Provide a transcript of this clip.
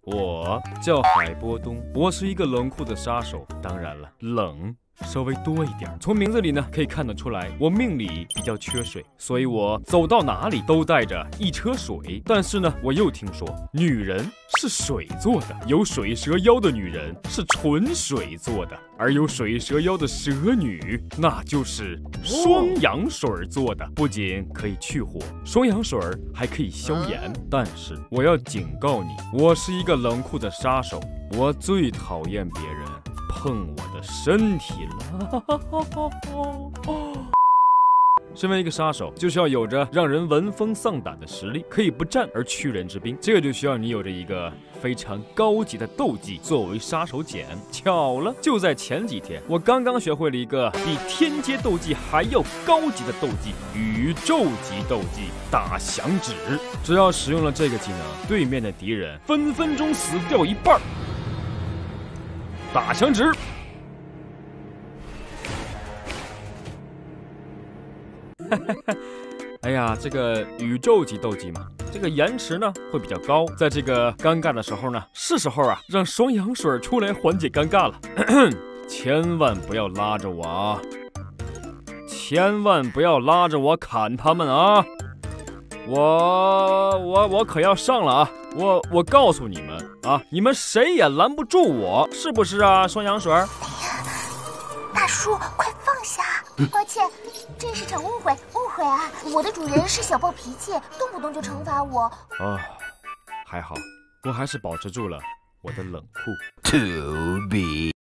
我叫海波东，我是一个冷酷的杀手。当然了，冷稍微多一点。从名字里呢可以看得出来，我命里比较缺水，所以我走到哪里都带着一车水。但是呢，我又听说女人是水做的，有水蛇腰的女人是纯水做的，而有水蛇腰的蛇女，那就是双氧水做的。不仅可以去火，双氧水还可以消炎。但是我要警告你，我是一个冷酷的杀手，我最讨厌别人碰我的身体了。身为一个杀手，就是要有着让人闻风丧胆的实力，可以不战而屈人之兵。这个就需要你有着一个非常高级的斗技作为杀手锏。巧了，就在前几天，我刚刚学会了一个比天阶斗技还要高级的斗技——宇宙级斗技打响指。只要使用了这个技能，对面的敌人分分钟死掉一半。打响指。哎呀，这个宇宙级斗技嘛，这个延迟呢会比较高。在这个尴尬的时候呢，是时候啊让双氧水出来缓解尴尬了。千万不要拉着我啊！千万不要拉着我砍他们啊！我可要上了啊！我告诉你们啊，你们谁也拦不住我，是不是啊？双氧水。 大叔，快放下！抱歉，这是场误会啊！我的主人是小暴脾气，动不动就惩罚我。 还好，我还是保持住了我的冷酷。 To be